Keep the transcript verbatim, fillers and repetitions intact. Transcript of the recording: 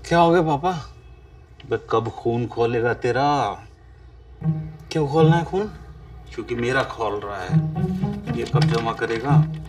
क्या हो गया पापा? बे कब खून खोलेगा तेरा? क्यों खोलना है खून? क्योंकि मेरा खोल रहा है। ये कब जमा करेगा?